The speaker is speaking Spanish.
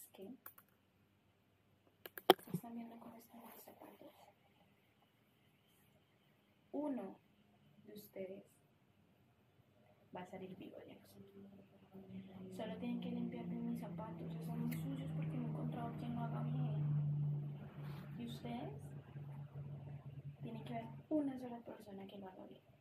es que están viendo cómo están mis zapatos. Uno de ustedes va a salir vivo de aquí. Solo tienen que limpiar bien mis zapatos. Están muy sucios porque no he encontrado quien lo haga bien. Y ustedes tienen que ver una sola persona que lo haga bien.